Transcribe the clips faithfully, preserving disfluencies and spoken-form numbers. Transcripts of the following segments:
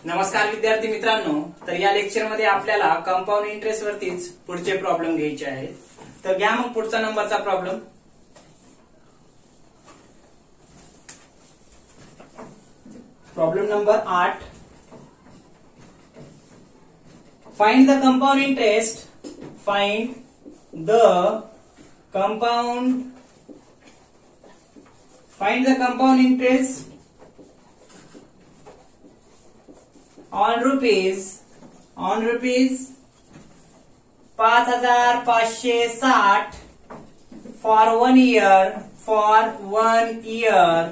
नमस्कार विद्यार्थी मित्रांनो, तर या लेक्चर मध्ये आपल्याला कंपाऊंड इंटरेस्ट वरतीच पुढचे प्रॉब्लेम घ्यायचे आहेत. तर घ्या मग पुढचा नंबरचा प्रॉब्लेम. प्रॉब्लेम नंबर आठ. Find the compound interest. Find the compound find the compound interest on rupees on rupees पाच हजार पाचशे साठ for one year for one year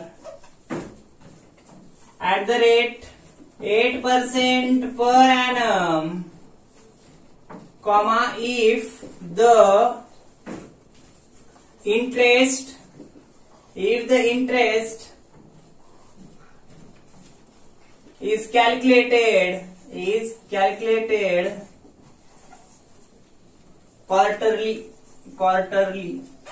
at the rate eight percent per annum, comma if the interest if the interest is calculated is calculated quarterly quarterly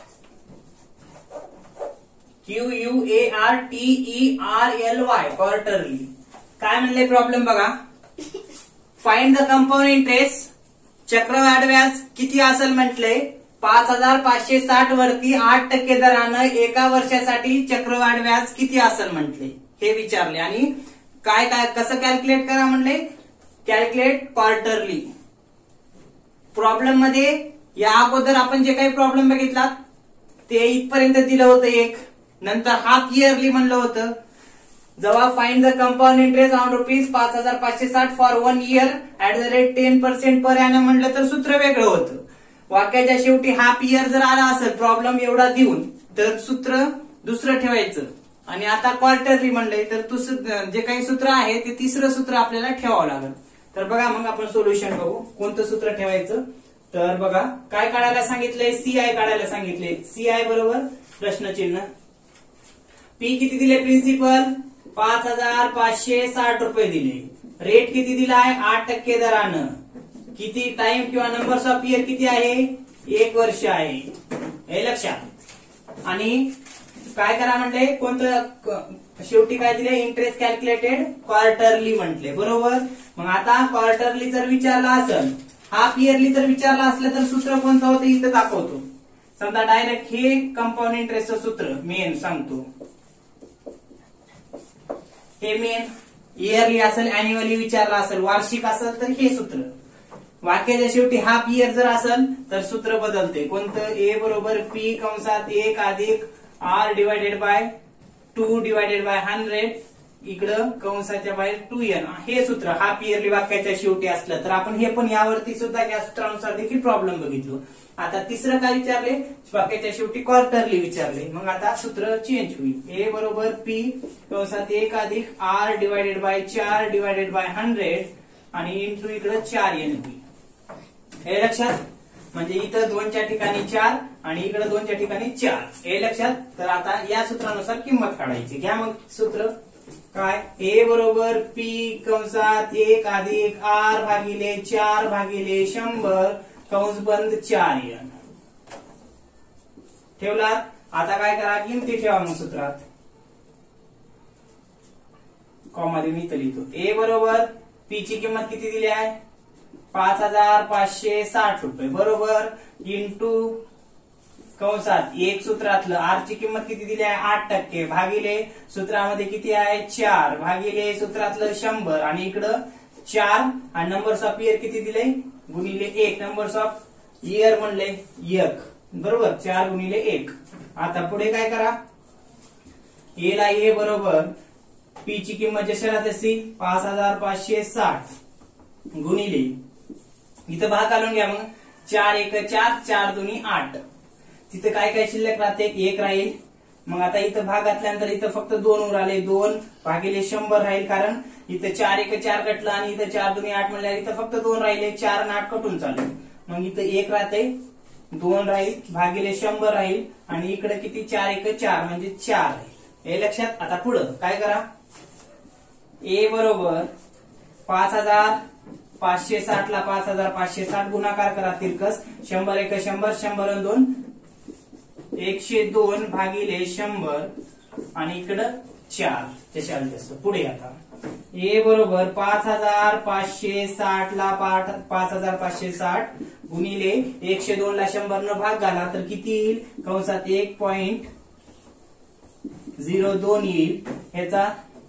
Q U A R T E R L Y quarterly. काय म्हणले problem बघा. Find the compound interest, चक्रवाढ व्याज किती असेल म्हटले. पाच हजार पाचशे साठ वरती आठ टक्के दरानं एका वर्षासाठी चक्रवाढ व्याज किती असेल म्हटले हे विचारले. आणि काय काय कसं कॅल्क्युलेट करा म्हणले. Calculate quarterly. प्रॉब्लेम मध्ये या अगोदर आपण जे काही प्रॉब्लेम बघितला ते इथपर्यंत दिलं होतं एक. नंतर हाफ इयरली म्हणलं होतं. जेव्हा find the compound interest on rupees पाच हजार पाचशे साठ for one year at the rate ten percent per annum म्हणलं तर सूत्र वेगळं होतं. वाक्याच्या शेवटी हाफ इयर जर आला असेल प्रॉब्लेम एवढा देऊन तर सूत्र दुसरं ठेवायचं. आणि आता क्वार्टरली म्हणलंय तर जे काही सूत्र आहे ते तिसरं सूत्र आपल्याला ठेवावं लागेल. तर बघा मग आपण सोल्युशन बघू कोणतं सूत्र ठेवायचं. तर बघा काय काढायला सांगितलंय. सीआय काढायला सांगितले. सीआय बरोबर प्रश्नचिन्ह. पी किती दिले प्रिन्सिपल. पाच हजार पाचशे साठ रुपये दिले. रेट किती दिलाय. आठ टक्के दरानं. किती टाइम किंवा नंबर्स ऑफ इयर किती आहे. एक वर्ष आहे हे लक्षात. आणि काय करा म्हटले कोणतं शेवटी काय दिले. इंटरेस्ट कॅल्क्युलेटेड क्वार्टरली म्हटले बरोबर. मग आता क्वार्टरली जर विचारला असेल हाफ इयरली जर विचारला असलं तर सूत्र कोणतं होतं इथं दाखवतो. समजा डायरेक्ट हे कंपाऊंड इंटरेस्टचं सूत्र मेन सांगतो. हे मेन. इयरली असेल अॅन्युअली विचारला असेल वार्षिक असेल तर हे सूत्र. वाक्याच्या शेवटी हाफ इयर जर असेल तर सूत्र बदलते. कोणतं. ए बरोबर पी कंसात एक अधिक R divided by two divided by hundred इकडं कंसाच्या बाहेर टू एन हे सूत्र हाफ इयरली वाक्याच्या शेवटी असलं तर आपण हे पण यावरती सुद्धा या सूत्रानुसार देखील प्रॉब्लेम बघितलो. आता तिसरं काय विचारले. वाक्याच्या शेवटी क्वार्टरली विचारले. मग आता सूत्र चेंज होईल. ए बरोबर पी कंसात एक अधिक आर डिवायडेड बाय चार डिवायडेड बाय हंड्रेड आणि इंटू इकडं चार एन होईल. हे लक्षात. म्हणजे इथं दोनच्या ठिकाणी चार आणि इकडे दोनच्या ठिकाणी चार हे लक्षात. तर आता या सूत्रानुसार किंमत काढायची. घ्या मग सूत्र. काय. ए बरोबर पी कंसात एक अधिक आर भागिले चार भागिले शंभर कंस बंद चार एन ठेवलात. आता काय करा किमती ठेवा मग सूत्रात. कॉमा देऊन इथं लिहितो. ए बरोबर पी ची किंमत किती दिली आहे. पाच हजार पाचशे साठ रुपये बरोबर इंटू कंसात एक सूत्रातलं आर ची किंमत किती दिली आहे. आठ टक्के भागिले सूत्रामध्ये किती आहे चार भागिले सूत्रातलं शंभर आणि इकडं चार आणि नंबर्स ऑफ इयर किती दिले गुणिले एक. नंबर्स ऑफ इयर म्हणले एक बरोबर चार गुणिले एक. आता पुढे काय करा. ए ला ए बरोबर पी ची किंमत जशाला तशी पाच हजार पाचशे साठ गुणिले इथं भाग घालून घ्या. मग चार एक चार चार दोन्ही आठ. तिथं काय काय शिल्लक राहते एक राहील. मग आता इथं भाग घातल्यानंतर इथं फक्त दोन उराले. दोन भागिले शंभर राहील कारण इथं चार एक चार कटलं आणि इथं चार दोन्ही आठ म्हणल्यावर इथं फक्त दोन राहिले. चार आणि आठ कटून चालू. मग इथं एक राहते दोन राहील भागिले शंभर राहील आणि इकडे किती चार एक चार म्हणजे चार राहील. हे लक्षात. आता पुढं काय करा. ए बरोबर पाच हजार पाचशे साठ ला पाच हजार पाचशे साठ गुणाकार करा तिरकस. शंभर एक शंभर शंभर दोन एकशे दोन भागिले शंभर आणि इकडं चार त्याच्या पुढे आता ए बरोबर पाच हजार पाचशे साठ ला पाठ पाच हजार पाचशे साठ गुणिले एकशे दोन ला शंभर न भाग घाला तर किती येईल कंसात एक पॉइंट झिरो दोन येईल. ह्याचा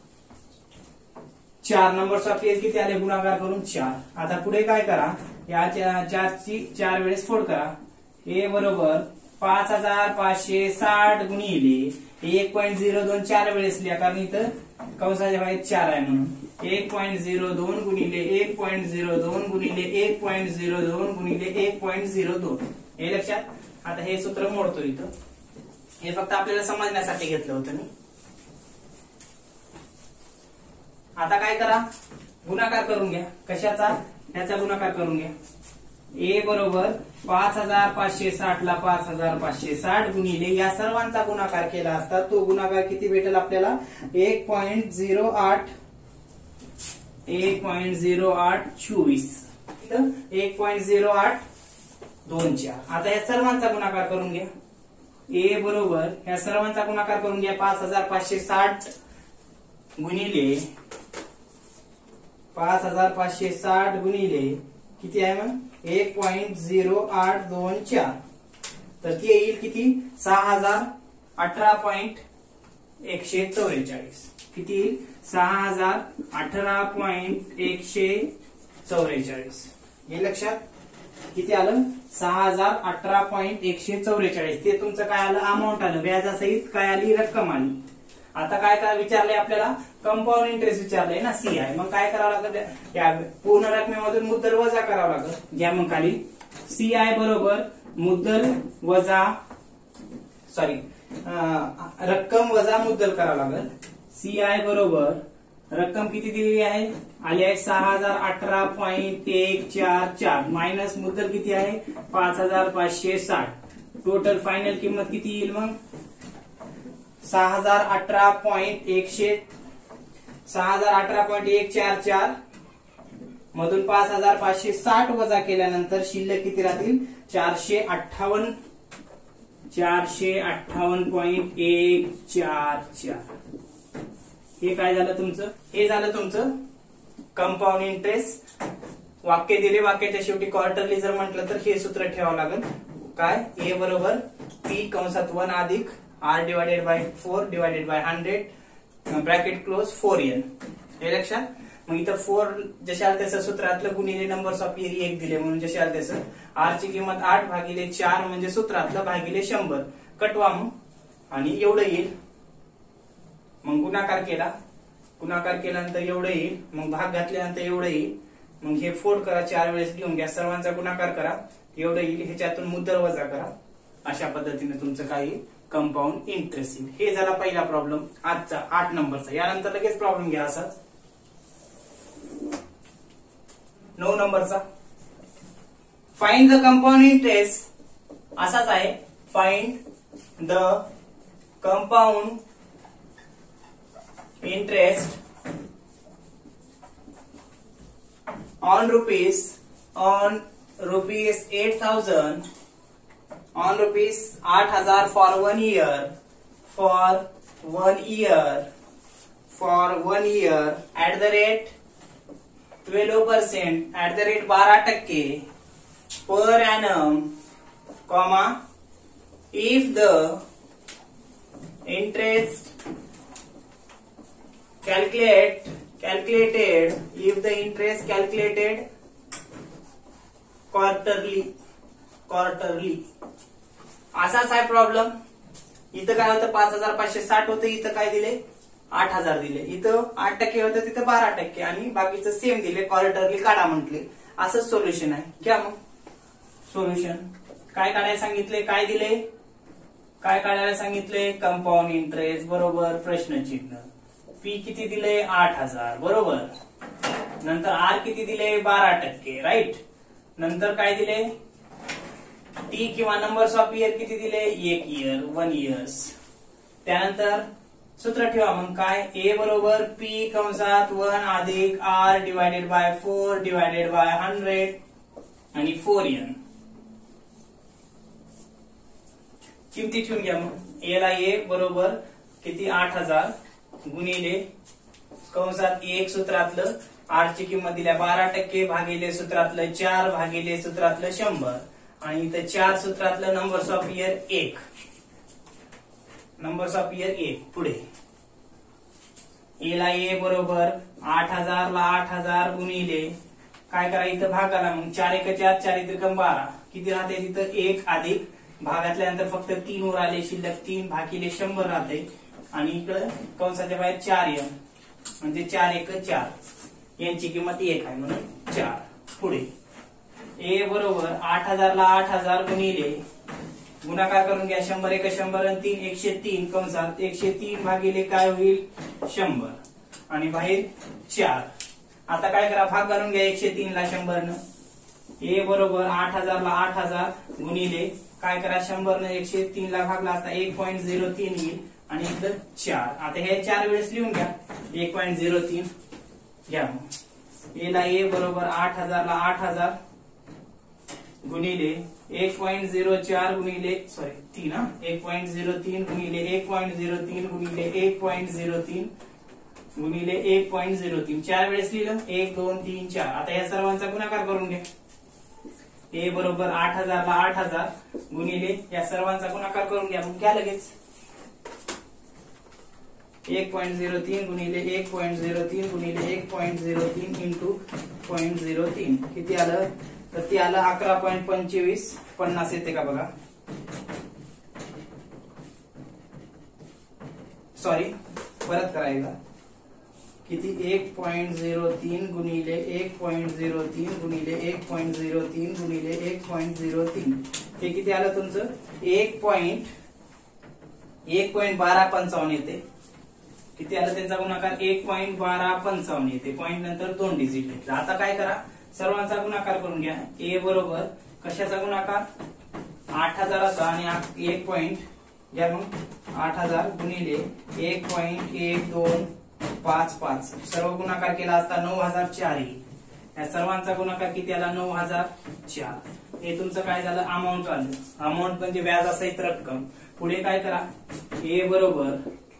चार नंबर पेज किती आले गुणाकार करून चार. आता पुढे काय करा या चारची चार वेळेस फोड करा. ए बरोबर पाच हजार पाचशे साठ गुणिले एक पॉइंट झिरो दोन चार वेळेस लिहा कारण इथं कंसाच्या बाहेर चार आहे म्हणून एक पॉइंट झिरो दोन गुणिले एक पॉइंट झिरो दोन गुणिले एक पॉइंट झिरो दोन गुणिले एक पॉइंट झिरो दोन हे लक्षात. आता हे सूत्र मोडतो इथं. हे फक्त आपल्याला समजण्यासाठी घेतलं होतं मी. आता काय करा गुणाकार करून घ्या. कशाचा ह्याचा गुणाकार करून घ्या. ए बरोबर पाच हजार पाचशे साठ ला पाच हजार पाचशे साठ गुणिले या सर्वांचा गुणाकार केला असता तो गुणाकार किती भेटेल आपल्याला एक पॉइंट झिरो आठ एक पॉइंट झिरो आठ चोवीस एक पॉइंट झिरो आठ दोन चार. आता या सर्वांचा गुणाकार करून घ्या. ए बरोबर या सर्वांचा गुणाकार करून घ्या. पाच हजार पाचशे साठ गुणिले पाच हजार पाचशे साठ गुणिले किती आहे मग एक पॉइंट झिरो आठ दोन चार तर ती येईल किती सहा हजार अठरा पॉइंट एकशे चौवेचाळीस. किती येईल सहा हजार अठरा पॉइंट एकशे चौवेचाळीस. हे लक्षात किती आलं सहा हजार अठरा पॉइंट एकशे चौवेचाळीस. ते तुमचं काय आलं अमाऊंट आलं व्याजासहित काय आली रक्कम आली. आता काय काय विचारलंय आपल्याला कंपाऊंड इंटरेस्ट विचारलंय ना सी आहे. मग काय करावं लागतं या पूर्ण रकमेमधून मुद्दल वजा करावं लागतं. घ्या मग खाली सी आय बरोबर मुद्दल वजा सॉरी रक्कम वजा मुद्दल करावं लागेल. सी आय बरोबर रक्कम किती दिलेली आहे आली आहे सहा हजार अठरा पॉइंट एक चार चार मायनस मुद्दल किती आहे पाच हजार पाचशे साठ. टोटल फायनल किंमत किती येईल मग सहा हजार अठरा पॉइंट एकशे सहा हजार अठरा पॉइंट एक चार चार मधून पाच हजार पाचशे साठ वजा केल्यानंतर शिल्लक किती राहतील चारशे अठ्ठावन्न चारशे अठ्ठावन्न पॉइंट एक चार चार. हे काय झालं तुमचं हे झालं तुमचं कंपाऊंड इंटरेस्ट. वाक्य दिले वाक्याच्या शेवटी क्वार्टरली जर म्हटलं तर हे सूत्र ठेवावं लागेल काय ए बरोबर पी कंसात वन अधिक R divided by four divided by hundred bracket close four N. हे लक्षात. मग इथं फोर जसे आलं तसं सूत्रातलं गुणिले नंबर्स ऑफ एरिया एक दिले म्हणून जसे आलं तसं आर ची किंमत आठ भागिले चार म्हणजे सूत्रातलं भागिले शंभर कटवा मग आणि एवढं येईल. मग गुणाकार केला गुणाकार केल्यानंतर एवढं येईल. मग भाग घातल्यानंतर एवढं येईल. मग हे फोड करा चार वेळेस घेऊन घ्या सर्वांचा गुणाकार करा एवढं येईल. ह्याच्यातून मुद्दल वजा करा. अशा पद्धतीने तुमचं काही कंपाऊंड इंटरेस्ट येईल. हे झाला पहिला प्रॉब्लेम आजचा आठ नंबरचा. यानंतर लगेच प्रॉब्लेम घ्या असाच नऊ नंबरचा. फाइंड द कंपाऊंड इंटरेस्ट असाच आहे. Find the compound interest on rupees on rupees eight thousand on rupees आठ हजार for one year for one year for one year at the rate twelve percent at the rate बारा टक्के per annum comma if the interest calculate calculated if the interest calculated quarterly quarterly. असाच आहे problem. इथं काय होतं पाच हजार पाचशे साठ होतं इथं काय दिले आठ हजार दिले. इथं आठ टक्के होतं तिथं बारा टक्के आणि बाकीचं सेम दिले क्वार्टरली काढा म्हटले. असंच सोल्युशन आहे. घ्या मग सोल्युशन. काय काढायला सांगितले काय दिले काय काढायला सांगितले कंपाऊंड इंटरेस्ट बरोबर प्रश्नचिन्ह. पी किती दिले आठ हजार बरोबर. नंतर आर किती दिले बारा टक्के राईट. नंतर काय दिले टी किंवा नंबर्स ऑफ इयर किती दिले एक इयर वन इयर्स. त्यानंतर सूत्र ठेवा मग काय ए बरोबर पी कंसात वन अधिक R divided by four divided by hundred आणि फोर एन. किमती ठेवून घ्या मग. ए ला ए बरोबर किती आठ हजार गुणिले कंसात एक सूत्रातलं आठ ची किंमत दिल्या बारा टक्के भागिले सूत्रातलं चार भागिले सूत्रातलं शंभर आणि इथं चार सूत्रातलं नंबर्स ऑफ इयर एक नंबर्स ऑफ इयर एक पुढे ए ला ए बरोबर आठ हजार ला आठ हजार गुणिले काय करा इथं भागाला मग चार एक चार चार इथं बारा किती राहते तिथं एक अधिक भागातल्यानंतर फक्त तीन वर आले शिल्लक तीन भागिले शंभर राहते आणि इकडं कंसाच्या बाहेर चार एम म्हणजे चार एक चार यांची किंमत एक आहे म्हणून चार पुढे ए बरोबर आठ हजार ला आठ हजार गुणिले गुणाकार करून घ्या शंभर एक शंभर आणि तीन एकशे तीन कंसात एकशे तीन भागिले काय होईल शंभर आणि बाहेर चार आता काय करा भाग करून घ्या एकशे तीन ला शंभर न ए बरोबर आठ हजार ला आठ हजार गुणिले काय करा शंभर न एकशे तीन ला भागला असता एक पॉईंट झिरो तीन येईल आणि इथं चार आता हे चार वेळेस लिहून घ्या एक पॉईंट झिरो तीन घ्या मग ए ला ए बरोबर आठ हजार ला आठ हजार गुणिले एक पॉईंट झिरो चार गुणिले सॉरी तीन हा एक पॉईंट झिरो तीन गुणिले एक पॉईंट झिरो तीन गुणिले एक पॉईंट झिरो तीन गुणिले एक पॉईंट झिरो तीन चार वेळेस लिहिलं एक दोन तीन चार आता या सर्वांचा गुणाकार करून घ्या ए बरोबर आठ हजार ला आठ हजार गुणिले या सर्वांचा गुणाकार करून घ्या मग घ्या लगेच एक पॉईंट झिरो तीन गुणिले एक पॉईंट झिरो तीन गुणिले एक पॉईंट झिरो तीन इंटू पॉईंट झिरो तीन किती आलं तर ते आलं अकरा पॉईंट पंचवीस पन्नास येते का बघा सॉरी परत करायला किती एक पॉईंट झिरो तीन गुणिले एक पॉईंट झिरो तीन गुणिले एक पॉईंट झिरो तीन गुणिले एक पॉईंट झिरो तीन हे किती आलं तुमचं एक पॉईंट एक पॉईंट बारा पंचावन्न येते किती आलं त्यांचा गुणाकार एक पॉईंट बारा पंचावन्न येते पॉईंट नंतर दोन डिजिट घेतले आता काय करा सर्वांचा गुणाकार करून घ्या ए बरोबर कशाचा गुणाकार आठ हजाराचा आणि एक पॉईंट घ्या मग आठ हजार गुणिले एक पॉईंट एक दोन पाच पाच सर्व गुणाकार केला असता नऊ हजार चार येईल या सर्वांचा गुणाकार किती आला नऊ हजार चार हे तुमचं काय झालं अमाऊंट आलं अमाऊंट म्हणजे व्याज असायच रक्कम पुढे काय करा ए बरोबर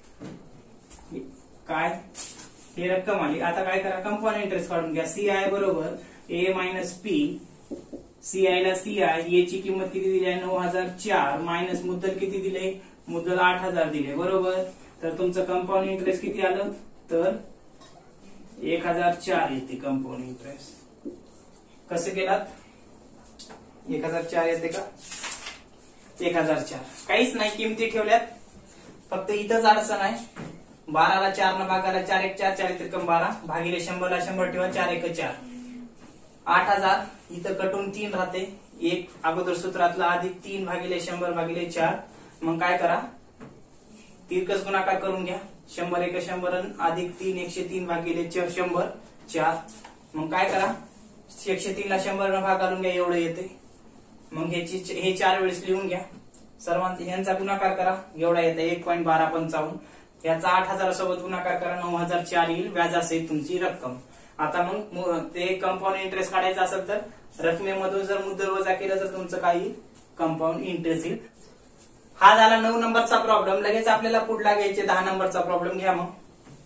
काय हे रक्कम आली आता काय करा कंपाऊंड इंटरेस्ट काढून घ्या सी आय बरोबर A minus P C I ला सी आय याची किंमत किती दिली आहे नऊ हजार चार मायनस मुद्दल किती दिले मुद्दल आठ हजार दिले बरोबर तर तुमचं कंपाऊंड इंटरेस्ट किती आलं तर एक हजार चार येते कंपाऊंड इंटरेस्ट कसं केलात एक हजार चार येते का एक हजार चार काहीच नाही किमती ठेवल्यात फक्त इथंच अडचण आहे बाराला चार न भागाला चार एक चार चार एक बारा भागिले शंभरला शंभर ठेवा चार एक चार आठ हजार इथं कटून तीन राहते एक अगोदर सूत्रातला अधिक तीन भागिले शंभर भागिले चार मग काय करा तिरकस गुणाकार करून घ्या शंभर एक शंभर अधिक तीन एकशे तीन भागिले शंभर चार मग काय करा एकशे तीन ला शंभर न भाग घालून घ्या एवढं येते मग ह्याची हे चार वेळेस लिहून घ्या सर्वांचा यांचा गुणाकार करा एवढा येते एक पॉईंट बारा पंचावन्न याचा आठ हजारासोबत गुणाकार करा नऊ हजार चार येईल व्याज असेल तुमची रक्कम आता मग ते कंपाऊंड इंटरेस्ट काढायचं असेल तर रकमेमधून जर मुद्दल वजा केलं तर तुमचं काही कंपाऊंड इंटरेस्ट येईल हा झाला नऊ नंबरचा प्रॉब्लेम लगेच आपल्याला पुढला घ्यायचे दहा नंबरचा प्रॉब्लेम घ्या मग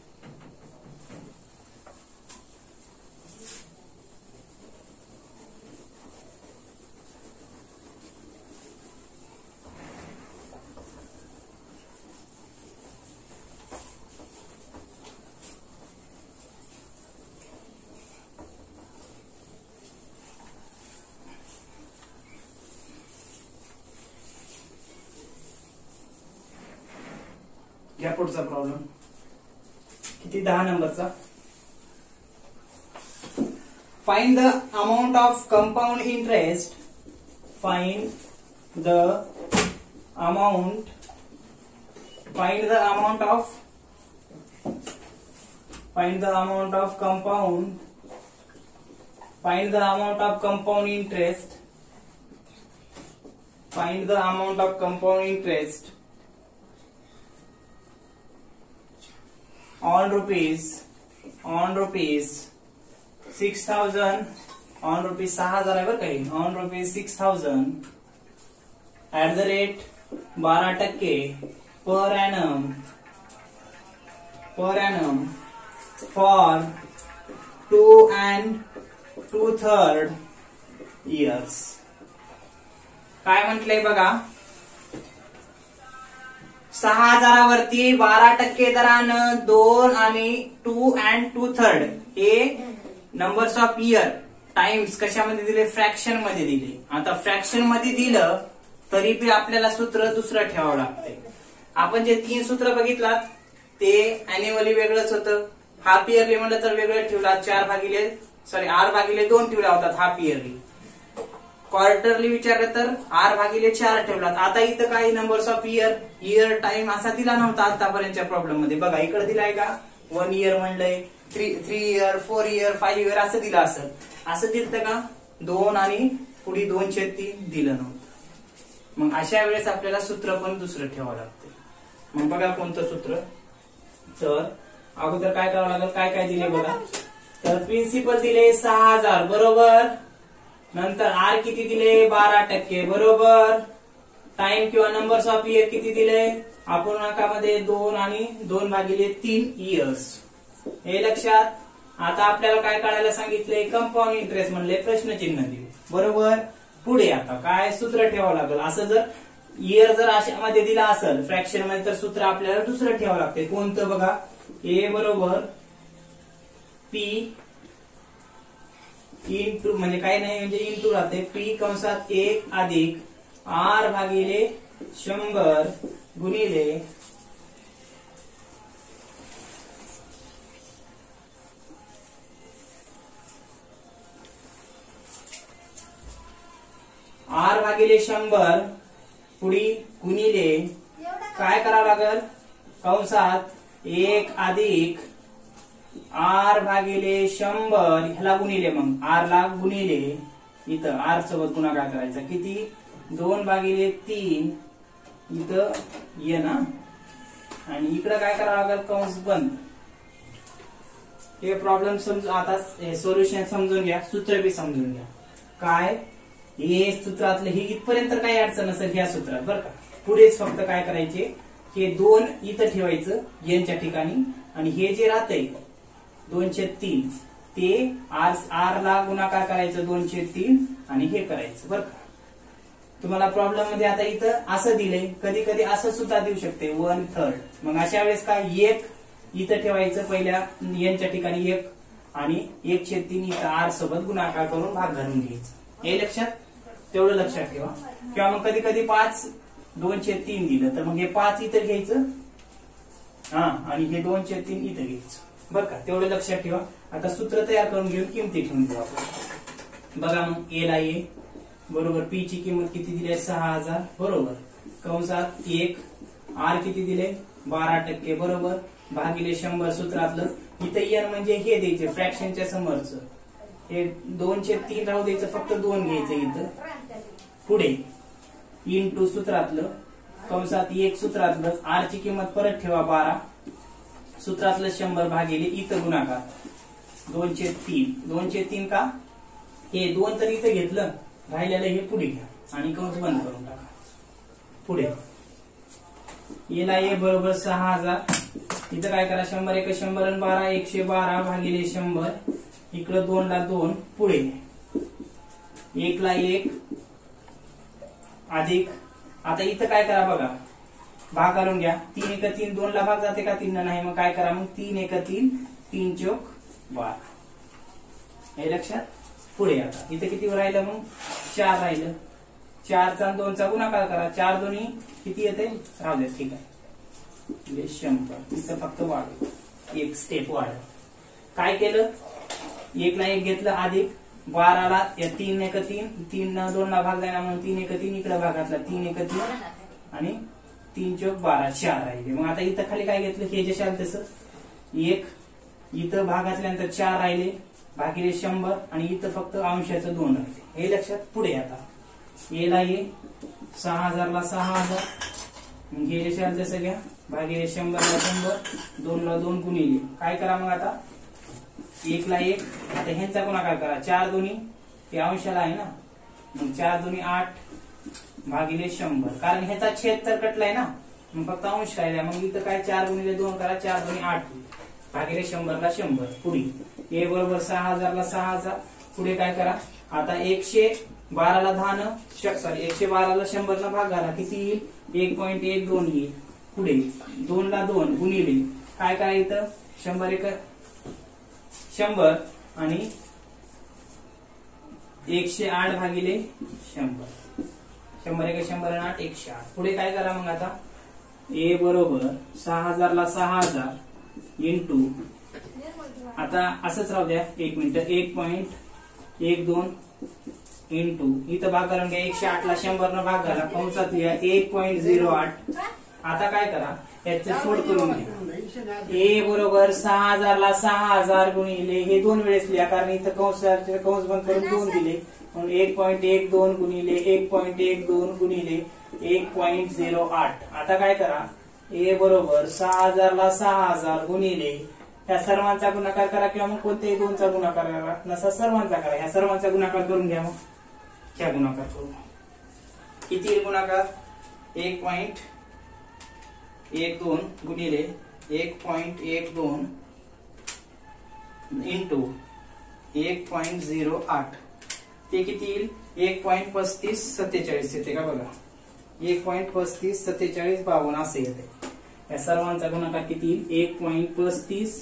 घ्या पुढचा प्रॉब्लेम किती दहा नंबरचा find the amount of compound interest find the amount find the amount of find the amount of compound find the amount of compound interest find the amount of compound interest on rupees on rupees six thousand on rupees सहा हजार आहे बरं काही on rupees six thousand at the rate बारा टक्के per annum per annum for two and two third years. काय म्हटलंय बघा, सहा हजारावरती बारा टक्के दरानं दोन आणि टू अँड टू थर्ड हे नंबर्स ऑफ इयर टाइम्स कशामध्ये दिले, फ्रॅक्शन मध्ये दिले. आता फ्रॅक्शन मध्ये दिलं तरी बी आपल्याला सूत्र दुसरं ठेवावं लागतंय. आपण जे तीन सूत्र बघितलात ते अॅन्युअली वेगळंच होतं, हाफ इयरली म्हणलं तर वेगळं ठेवला, चार भागिले सॉरी आर भागिले दोन ठेवला होता हाफ इयरली. क्वार्टरली विचारलं तर आर भागिले चार ठेवलात. आता इथं काही numbers of year year time असा दिला नव्हता आतापर्यंतच्या प्रॉब्लेम मध्ये. बघा इकडे दिलाय का, वन इयर म्हणलंय, three three year four year five year असं दिलं असेल. असं दिलं का, दोन आणि पुढे दोनशे तीन दिलं नव्हतं. मग अशा वेळेस आपल्याला सूत्र पण दुसरं ठेवावं लागतं. मग बघा कोणतं सूत्र, तर अगोदर काय करावं लागेल, काय काय दिले बघा. तर प्रिन्सिपल दिले सहा हजार बरोबर, नंतर आर किती दिले, बारा टक्के बरोबर, टाइम किंवा नंबर्स ऑफ इयर किती दिले, अपूर्णांकामध्ये दोन आणि दोन भागिले तीन इयर्स, हे लक्षात. आता आपल्याला काय काढायला सांगितलंय, कंपाऊंड इंटरेस्ट म्हणले, प्रश्नचिन्ह देऊ बरोबर. पुढे आता काय सूत्र ठेवावं लागेल. असं जर इयर जर अशामध्ये दिला असेल फ्रॅक्शन मध्ये तर सूत्र आपल्याला दुसरं ठेवावं लागते. कोणतं बघा, ए बरोबर पी इंटू म्हणजे काही नाही म्हणजे इंटू राहते, पी कंसात एक अधिक आर भागिले शंभर गुणिले आर भागिले शंभर पुढी गुणिले काय करावं लागल, कंसात एक अधिक आर भागिले शंभर ह्याला गुणिले, मग आर ला गुणिले इथं आर सोबत गुणाकार करायचा, किती दोन भागिले तीन इथं ये ना, आणि इकडं काय करावं लागेल, कंस बंद. हे प्रॉब्लेम समजून आता सोल्युशन समजून घ्या, सूत्र बी समजून घ्या. काय हे सूत्रातलं हे इथपर्यंत काही अडचण नसेल ह्या सूत्रात बरं का. पुढेच फक्त काय करायचे, हे दोन इथं ठेवायचं यांच्या ठिकाणी, आणि हे जे राहतंय दोनशे तीन ते आर आर ला गुणाकार करायचं दोनशे तीन आणि हे करायचं बरं का. तुम्हाला प्रॉब्लेम मध्ये आता इथं असं दिलंय, कधी कधी असं सुद्धा देऊ शकते वन थर्ड. मग अशा वेळेस काय एक इथं ठेवायचं पहिल्या यांच्या ठिकाणी एक, आणि एकशे तीन इथं आर सोबत गुणाकार करून भाग घालून घ्यायचं, हे लक्षात तेवढं लक्षात ठेवा. किंवा मग कधी कधी पाच दोनशे तीन दिलं तर मग हे पाच इथं घ्यायचं, हा, आणि हे दोनशे तीन इथं घ्यायचं बरं का, तेवढं लक्षात ठेवा. आता सूत्र तयार करून घेऊन किमती ठेवून देऊ आपण. बघा मग ए ला ए बरोबर, पी ची किंमत किती दिली आहे, सहा हजार बरोबर, कंसात एक आर किती दिले बारा टक्के बरोबर, भागिले शंभर सूत्रातलं. इथं एन म्हणजे हे द्यायचे फ्रॅक्शनच्या समोरचं, हे दोनशे तीन राहू द्यायचं, फक्त दोन घ्यायचं इथं. पुढे इंटू सूत्रातलं, कंसात एक सूत्रातलं, आर ची किंमत परत ठेवा बारा, सूत्रातलं शंभर भागिले इथं गुणाकार दोनशे तीन. दोनशे तीन का, हे दोन तर इथं घेतलं, राहिलेलं हे पुढे घ्या आणि कंस बंद करून टाका. पुढे येला ए बरोबर सहा हजार, इथं काय करा, शंभर एक शंभर आणि बारा एकशे बारा भागिले शंभर, इकडं दोन ला दोन, पुढे एक ला एक अधिक, आता इथं काय करा बघा, भाग घालून घ्या, तीन एक तीन, दोन ला भाग जाते का, तीन नाही, मग काय करा, मग तीन एक तीन, तीन चौक बारा, हे लक्षात. पुढे आता इथं किती राहिलं, मग चार राहिलं, चारचा दोनचा गुणाकार करा, चार दोन्ही किती येते राहू दे, ठीक आहे, शंभर. इथं फक्त वाढ, एक स्टेप वाढ. काय केलं, एक ला एक घेतलं अधिक बाराला तीन एक तीन, तीन दोन ला भाग जाणार म्हणून तीन एक तीन, इकडे भाग घातला तीन एक तीन आणि तीन चौक बारा, चार राहिले. मग आता इथं खाली काय घेतलं, हे जे शाल तसं एक, इथं भाग घातल्यानंतर चार राहिले भागिले शंभर, आणि इथं फक्त अंशाचं दोन राहिले, हे लक्षात. पुढे आता ए ला ए सहा हजार ला सहा हजार, हे जे शाल तसं घ्या, भागिले शंभर ला शंभर, दोन ला दोन गुणिले काय करा, मग आता एक ला एक, आता ह्यांचा गुणाकार करा, चार दोन्ही ते अंशाला आहे ना, मग चार दोन्ही आठ भागिले शंभर, कारण ह्याचा छेद तर कटलाय ना, मग फक्त अंश राहिला, मग इथं काय चार गुणिले दोन करा, चार दोन्ही आठ, भागिले शंभरला शंभर. पुढे ए बरोबर सहा हजारला सहा हजार. पुढे काय करा आता एकशे बाराला दहा न सॉरी एकशे बाराला शंभरला भाग घाला. किती येईल? एक पॉईंट एक दोन येईल. पुढे दोन ला दोन गुणिले काय करायचं शंभर एक शंभर आणि एकशे आठ भागिले शंभर. शंभर एक शंभर आणि आठ एकशे आठ. पुढे काय करा मग आता ए बरोबर सहा हजारला सहा हजार इंटू आता असंच राहू द्या एक मिनिट एक पॉइंट एक दोन इंटू इथं भाग करून घ्या एकशे आठ ला शंभर न भाग घाला कंसात लिहा एक पॉईंट झिरो आठ. आता काय करा याचे सोड करून घ्या. ए बरोबर सहा हजारला सहा हजार गुणिले हे दोन वेळेस लिहा कारण इथं कंस कंस बंद करून दोन दिले म्हणून एक पॉईंट एक दोन गुणिले एक पॉईंट एक दोन गुणिले एक पॉईंट झिरो आठ. आता काय करा ए बरोबर सहा हजारला सहा हजार गुणिले ह्या सर्वांचा गुणाकार करा किंवा मग कोणत्याही दोनचा गुणाकार करा नसा सर्वांचा करा. ह्या सर्वांचा गुणाकार करून घ्या. मग क्या गुणाकार करू किती गुणाकार एक पॉईंट एक दोन गुणिले एक पॉइंट एक दोन इंटू एक पॉइंट झिरो आठ ते किती येईल एक पॉइंट पस्तीस सत्तेचाळीस येते का बघा. एक पॉइंट पस्तीस सत्तेचाळीस बावन्न असे येते. या सर्वांचा गुणाकार किती येईल एक पॉइंट पस्तीस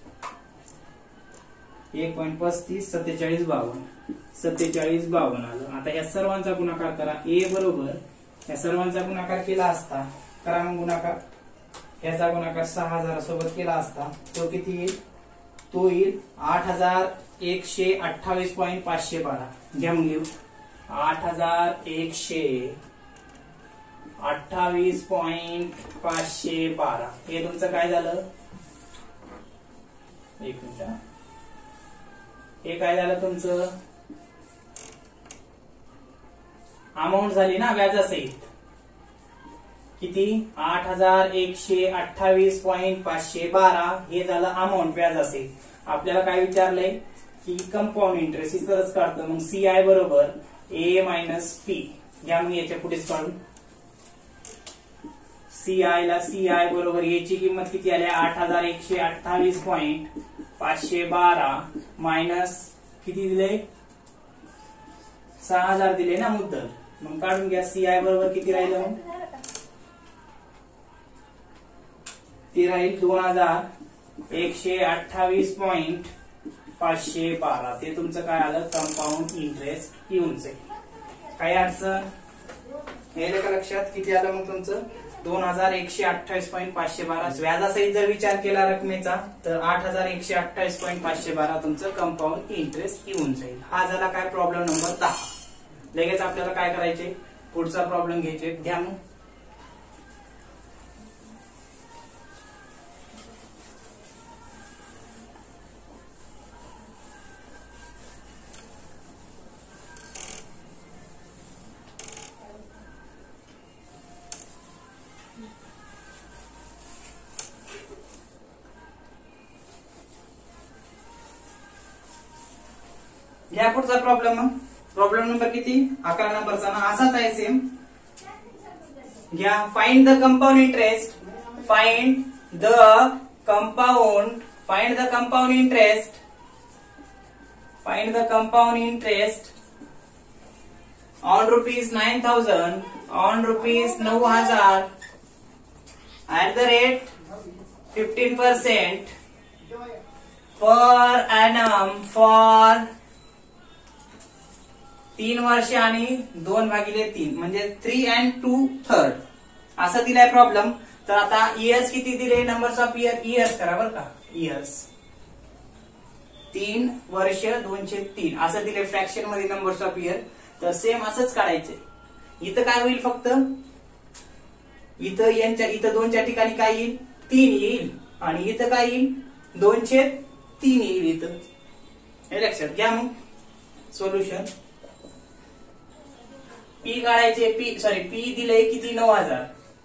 एक पॉइंट पस्तीस सत्तेचाळीस बावन्न सत्तेचाळीस बावन्न आलं. आता या सर्वांचा गुणाकार करा. ए बरोबर या सर्वांचा गुणाकार केला असता करा मग गुणाकार याचा गुणाकार सहा हजार सोबत केला असता तो किती येईल तो येईल आठ हजार एकशे अठ्ठावीस पॉईंट पाचशे बारा. घ्या मग लिहू आठ हजार एकशे अठ्ठावीस पॉईंट पाचशे बारा. हे तुमचं काय झालं एक मिनिट हे काय झालं तुमचं अमाऊंट झाली ना व्याजासहित किती आठ हजार एकशे अठ्ठावीस पॉईंट पाचशे बारा हे झालं अमाऊंट व्याजासहित. आपल्याला काय विचारलंय की कंपाऊंड इंटरेस्ट इथंच काढतो मग सी आय बरोबर ए मायनस पी. घ्या मग याच्या पुढेच काढून सी आय ला सी आय बरोबर याची किंमत किती आली आठ हजार एकशे अठ्ठावीस पॉईंट पाचशे बारा मायनस किती दिले सहा हजार दिले ना मुद्दल. मग काढून घ्या सी आय बरोबर किती राहिलं ते राहील दोन हजार एकशे अठ्ठावीस पॉईंट पाचशे बारा. ते तुमचं काय आलं कंपाऊंड इंटरेस्ट येऊन जाईल. काय अडचण हे का लक्षात किती आलं मग तुमचं दोन हजार एकशे अठ्ठावीस पॉईंट पाचशे बारा. व्याजासहित जर विचार केला रकमेचा तर आठ हजार एकशे अठ्ठावीस पॉईंट पाचशे बारा तुमचं कंपाऊंड इंटरेस्ट येऊन जाईल. हा झाला काय प्रॉब्लेम नंबर दहा. लगेच आपल्याला काय करायचे पुढचा प्रॉब्लेम घ्यायचे. घ्या मग घ्या पुढचा प्रॉब्लेम. मग प्रॉब्लेम नंबर किती अकरा नंबरचा ना असाच आहे सेम. घ्या find the compound interest find the compound find the compound interest find the compound interest on rupees nine thousand on rupees नऊ हजार at the rate fifteen percent per annum for तीन वर्ष आणि दोन भागिले तीन म्हणजे थ्री अँड टू थर्ड असं दिलाय प्रॉब्लेम. तर आता इयर्स किती दिले नंबर्स ऑफ इयर इयर्स करा बरं का इयर्स तीन वर्ष दोनशे तीन असं दिले फ्रॅक्शन मध्ये नंबर्स ऑफ इयर. तर सेम असंच काढायचंय. इथं काय होईल फक्त इथं यांच्या इथं दोनच्या ठिकाणी काय येईल तीन येईल आणि इथं काय येईल दोनशे तीन येईल इथं. हे लक्षात घ्या. मग सोल्युशन पी काढायचे पी सॉरी पी दिले किती नऊ हजार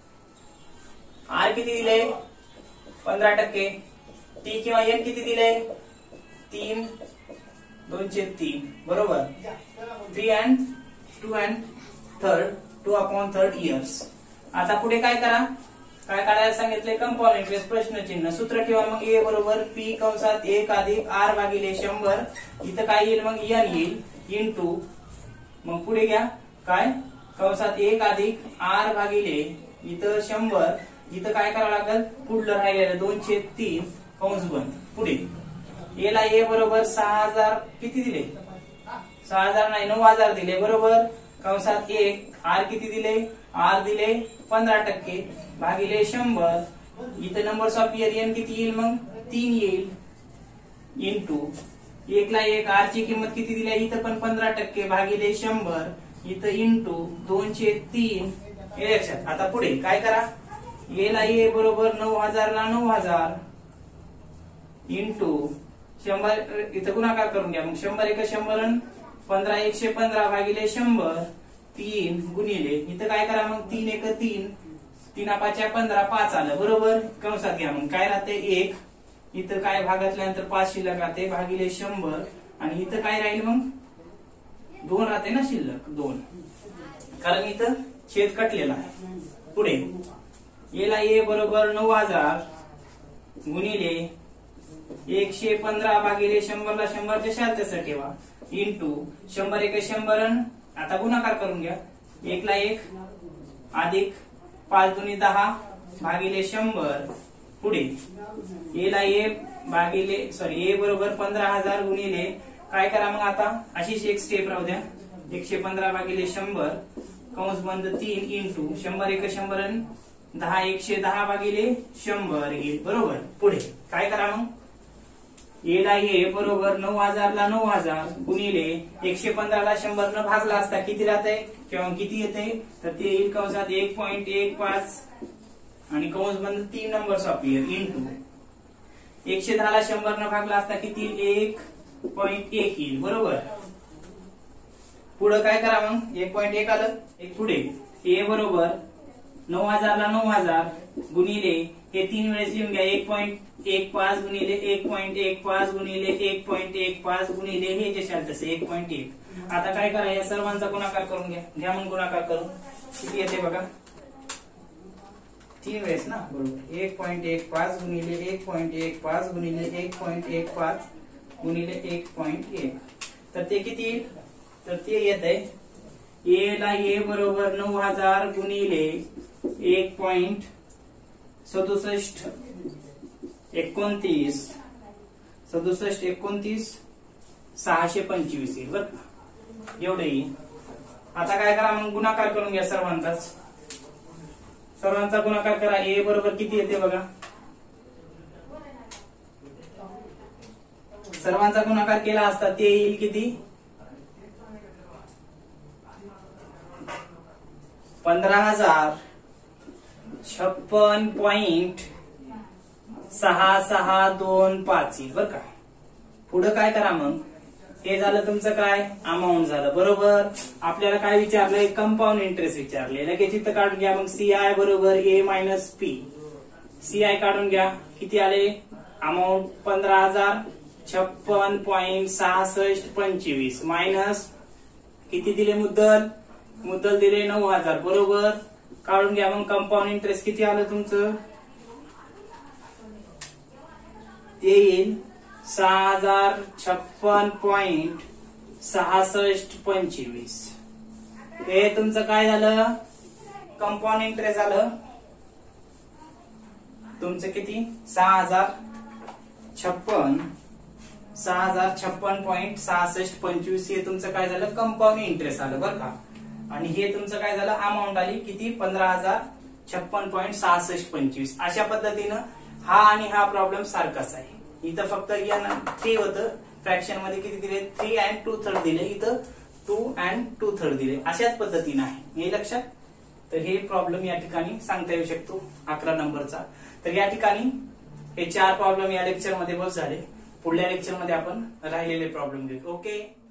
आर किती दिले पंधरा टक्के टी किंवा एन किती दिले तीन दोनशे तीन बरोबर three and two and third two upon third years. आता पुढे काय करा काय काढायला सांगितलंय? कंपाऊंड इंटरेस्ट प्रश्नचिन्ह. सूत्र ठेवा मग ए बरोबर पी कंसात एक अधिक आर भागिले शंभर. इथं काय येईल मग? एन येईल इंटू मग पुढे घ्या काय कंसात एक अधिक आर भागिले इथं शंभर. इथं काय करावं लागेल? पुढलं राहिलेलं दोनशे तीन कंस बंद. पुढे एला ए बरोबर सहा हजार किती दिले? सहा हजार नाही नऊ हजार दिले बरोबर. कंसात एक आर किती दिले? आर दिले पंधरा टक्के भागिले शंभर. इथं नंबर ऑफ इयर एन किती येईल मग? तीन येईल इंटू एकला एक आर ची किंमत किती दिली? इथं पण पंधरा टक्के भागिले शंभर. इथं इंटू दोनशे तीन हे लक्षात. आता पुढे काय करा? एला ए बरोबर नऊ हजारला नऊ हजार इंटू शंभर. इथं गुणाकार करून घ्या मग. शंभर एक शंभर पंधरा एकशे पंधरा भागिले शंभर. तीन गुणिले इथं काय करा मग? तीन एक तीन तीन पाच्या पंधरा पाच आलं बरोबर. कंसात घ्या मग काय राहते? एक. इथं काय भागातल्यानंतर पाच शिल्लक राहते भागिले शंभर. आणि इथं काय राहील मग? दोन राहते ना शिल्लक दोन, कारण इथं छेद कटलेला आहे. पुढे एला ए बरोबर नऊ हजार गुणिले एकशे पंधरा भागिले शंभरला शंभरच्या शालतेचं ठेवा इंटू शंभर एक शंभर. आता गुणाकार करून घ्या. एकला एक अधिक पाच दुनी दहा भागिले शंभर. पुढे एला ए भागिले सॉरी ए बरोबर पंधरा हजार गुणिले काय करा मग? आता अशीच एक स्टेप राहू द्या. एकशे पंधरा भागिले शंभर कंस बंद तीन इंटू शंभर एक शंभर दहा एकशे दहा भागिले शंभर येईल बरोबर. पुढे काय करा मग? एला ए बरोबर नऊ हजारला नऊ हजार गुणिले एकशे पंधराला शंभर न भागला असता किती राहते किंवा किती येते? तर ते येईल कंसात एक पॉईंट एक पाच आणि कंस बंद तीन नंबर ऑफ इयर इंटू एकशे दहाला शंभर न भागला असता किती? एक पॉईंट एक येईल बरोबर. पुढे काय करा मग? एक पॉईंट एक आलं. एक पुढे ए बरोबर नऊ हजारला नऊ हजार गुणिले हे तीन वेळेस लिहून घ्या. एक पॉईंट एक पाच गुणिले एक पॉईंट एक पाच गुणिले एक पॉईंट एक पाच गुणिले हे जे शाल तसे एक पॉईंट एक. आता काय करा? या सर्वांचा गुणाकार करून घ्या. घ्या मग गुणाकार करून किती येते बघा? तीन वेळेस ना बरोबर. एक पॉईंट एक पाच गुणिले एक पॉईंट एक पाच गुणिले एक पॉईंट एक पाच गुणिले एक पॉईंट एक. तर ते किती येईल? तर ते येत आहे ए ला ए बरोबर नऊ हजार गुणिले एक पॉईंट सदुसष्ट एकोणतीस सदुसष्ट एकोणतीस सहाशे पंचवीस येईल बर का. एवढे येईल. आता काय करा मग? गुणाकार करून घ्या सर्वांचाच. सर्वांचा गुणाकार करा. ए बरोबर किती येते बघा? सर्वांचा गुणाकार केला असता ते येईल किती? पंधरा हजार छप्पन पॉइंट सहा सहा दोन पाच येईल बर का. पुढे काय करा मग? हे झालं तुमचं काय? अमाऊंट झालं बरोबर. आपल्याला काय विचारलंय? कंपाऊंड इंटरेस्ट विचारले. लगेच इथं काढून घ्या मग. सी आय बरोबर A minus P. C I काढून घ्या. किती आले? अमाऊंट पंधरा हजार छप्पन पॉइंट सहासष्ट पंचवीस मायनस किती दिले? मुद्दल मुद्दल दिले नऊ हजार बरोबर. काढून घ्या मग. कंपाऊंड इंटरेस्ट किती आलं तुमचं? ते येईल सहा हजार छप्पन पॉइंट सहासष्ट पंचवीस. हे तुमचं काय झालं? कंपाऊंड इंटरेस्ट झालं तुमचं किती? सहा हजार छप्पन सहा हजार छप्पन पॉइंट सहासष्ट पंचवीस. हे तुमचं काय झालं? कंपाऊंड इंटरेस्ट आलं बरं का. आणि हे तुमचं काय झालं? अमाऊंट आली किती? पंधरा हजार छप्पन पॉईंट सहासष्ट पंचवीस. अशा पद्धतीनं हा आणि हा प्रॉब्लेम सारखाच आहे. इथं फक्त एन थ्री होतं. फ्रॅक्शन मध्ये किती दिले? थ्री अँड टू थर्ड दिले. इथं टू अँड टू थर्ड दिले. अशाच पद्धतीनं आहे हे लक्षात. तर हे प्रॉब्लेम या ठिकाणी सांगता येऊ शकतो अकरा नंबरचा. तर या ठिकाणी हे चार प्रॉब्लेम या लेक्चर मध्ये बस झाले. पुढल्या लेक्चर मध्ये आपण राहिलेले प्रॉब्लेम घेऊ. ओके.